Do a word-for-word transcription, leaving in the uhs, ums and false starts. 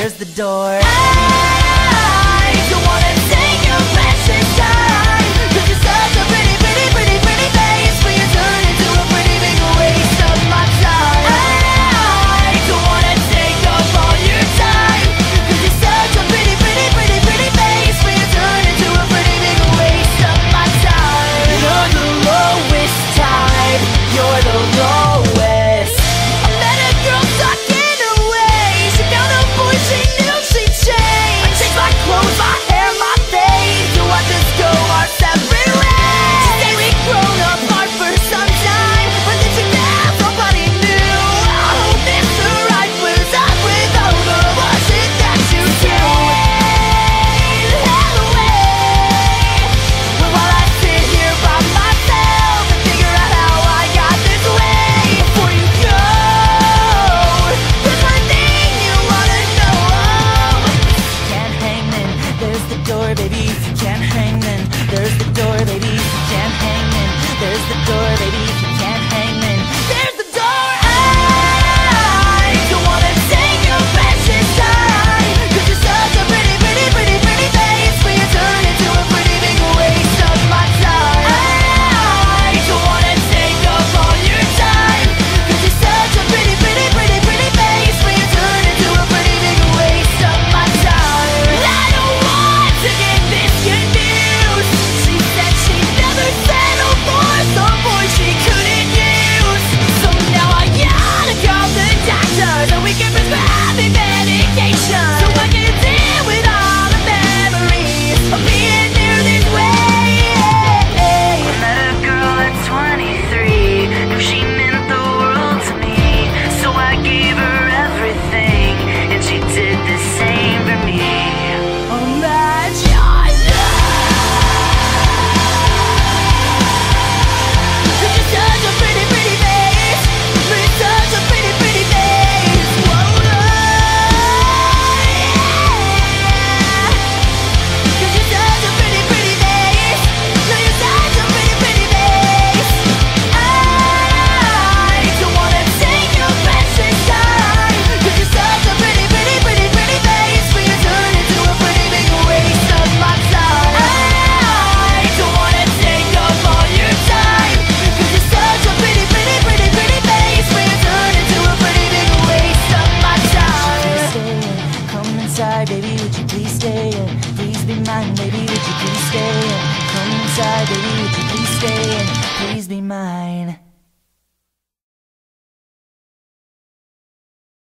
there's the door. I don't wanna take your precious time, 'cause you're such a pretty, pretty, pretty, pretty face, but you turn into a pretty big waste of my time. I don't wanna take up all your time, 'cause you're such a pretty, pretty, pretty, pretty face, but you turn into a pretty big waste of my time. You're the lowest tide, you're the lowest. I met a girl stuck in her ways, she found a boy she knew she'd change. I changed my clothes, my hair, my face, to watch us go our separate ways. She said we'd grown apart for some time, but then she found somebody new. I hope this ride was up with over, was it that you gave hell away? Well, while I sit here by myself and figure out how I got this way, before you go, there's one thing you wanna know. Can't hang then, there's the door, baby. If you can't hang then, there's the door, baby. If you can't hang then, there's the door, baby. If you can't hang then, There's the door. I don't wanna take your precious time, 'cause you're such a pretty, pretty, pretty, pretty face, but you turn into a pretty big waste of my time. I don't wanna take up all your time, 'cause you're such a pretty, pretty, pretty, pretty face, but you turn into a pretty big waste of my time. I don't want to get this confused. She said she'd never settle for some boy she couldn't use. So now I gotta call the doctor so we can prescribe me medication, so I can deal with all the memories of being here this way. I met a girl at twenty-three, knew she meant the world to me, so I gave her everything, and she did the same for me. Oh, that's your love. 'Cause you're such a pretty, pretty face, but you're such a pretty, pretty face. Whoa, yeah. 'Cause you're such a pretty, pretty face, but you're such a pretty, pretty face. I don't wanna take your precious time, 'cause you're such a pretty, pretty, pretty, pretty face, but you turn into a pretty big waste of my time. I don't wanna take up all your time, 'cause you're such a pretty, pretty, pretty, pretty face, but you turn into a pretty big waste of my time. Stay in, come inside, baby, would you please stay in? Please be mine, baby, would you please stay in? Come inside, baby, would you please stay in? Please be mine.